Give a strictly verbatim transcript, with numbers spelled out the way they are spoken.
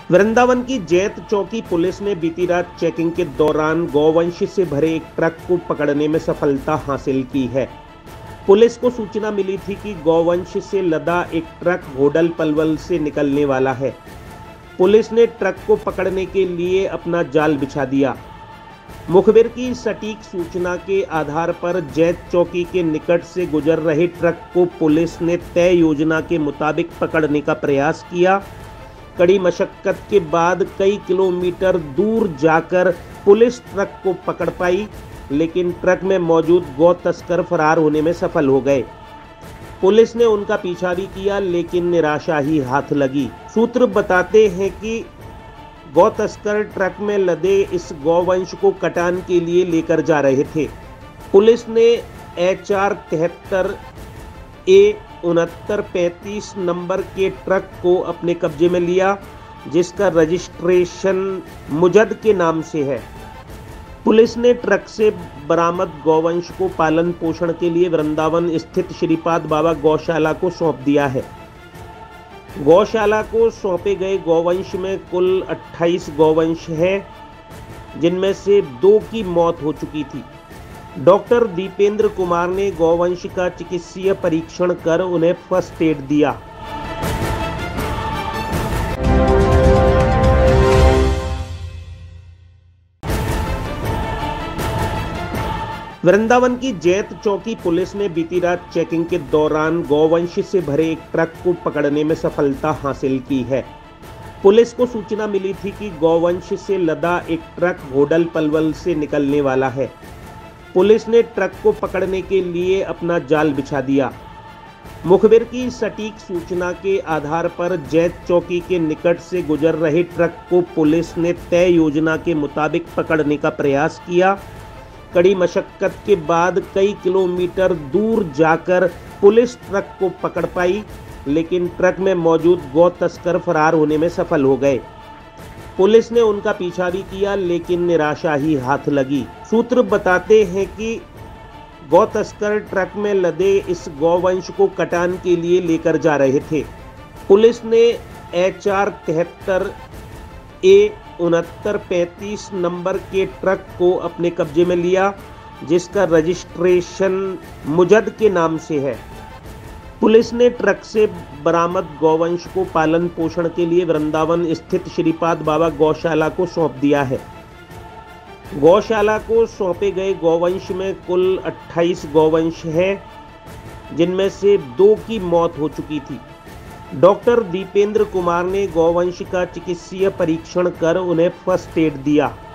वृंदावन की जैत चौकी पुलिस ने बीती रात चेकिंग के दौरान गौवंश से भरे एक ट्रक को पकड़ने में सफलता हासिल की है। पुलिस को सूचना मिली थी कि गौवंश से लदा एक ट्रक होडल पलवल से निकलने वाला है। पुलिस ने ट्रक को पकड़ने के लिए अपना जाल बिछा दिया। मुखबिर की सटीक सूचना के आधार पर जैत चौकी के निकट से गुजर रहे ट्रक को पुलिस ने तय योजना के मुताबिक पकड़ने का प्रयास किया। कड़ी मशक्कत के बाद कई किलोमीटर दूर जाकर पुलिस ट्रक को पकड़ पाई, लेकिन ट्रक में मौजूद गौ तस्कर फरार होने में सफल हो गए। पुलिस ने उनका पीछा भी किया, लेकिन निराशा ही हाथ लगी। सूत्र बताते हैं कि गौ तस्कर ट्रक में लदे इस गौवंश को कटान के लिए लेकर जा रहे थे। पुलिस ने एच आर तिहत्तर ए उनहत्तर पैंतीस नंबर के ट्रक को अपने कब्जे में लिया, जिसका रजिस्ट्रेशन मुजद के नाम से है। पुलिस ने ट्रक से बरामद गौवंश को पालन पोषण के लिए वृंदावन स्थित श्रीपाद बाबा गौशाला को सौंप दिया है। गौशाला को सौंपे गए गौवंश में कुल अट्ठाईस गौवंश हैं, जिनमें से दो की मौत हो चुकी थी। डॉक्टर दीपेंद्र कुमार ने गौवंश का चिकित्सीय परीक्षण कर उन्हें फर्स्ट एड दिया। वृंदावन की जैत चौकी पुलिस ने बीती रात चेकिंग के दौरान गौवंश से भरे एक ट्रक को पकड़ने में सफलता हासिल की है। पुलिस को सूचना मिली थी कि गौवंश से लदा एक ट्रक होडल पलवल से निकलने वाला है। पुलिस ने ट्रक को पकड़ने के लिए अपना जाल बिछा दिया। मुखबिर की सटीक सूचना के आधार पर जैत चौकी के निकट से गुजर रहे ट्रक को पुलिस ने तय योजना के मुताबिक पकड़ने का प्रयास किया। कड़ी मशक्कत के बाद कई किलोमीटर दूर जाकर पुलिस ट्रक को पकड़ पाई, लेकिन ट्रक में मौजूद गौ तस्कर फरार होने में सफल हो गए। पुलिस ने उनका पीछा भी किया, लेकिन निराशा ही हाथ लगी। सूत्र बताते हैं कि गौ तस्कर ट्रक में लदे इस गौवंश को कटान के लिए लेकर जा रहे थे। पुलिस ने एच आर तिहत्तर ए उनहत्तर पैंतीस नंबर के ट्रक को अपने कब्जे में लिया, जिसका रजिस्ट्रेशन मुजद के नाम से है। पुलिस ने ट्रक से बरामद गौवंश को पालन पोषण के लिए वृंदावन स्थित श्रीपाद बाबा गौशाला को सौंप दिया है। गौशाला को सौंपे गए गौवंश में कुल अट्ठाईस गौवंश हैं, जिनमें से दो की मौत हो चुकी थी। डॉक्टर दीपेंद्र कुमार ने गौवंश का चिकित्सीय परीक्षण कर उन्हें फर्स्ट एड दिया।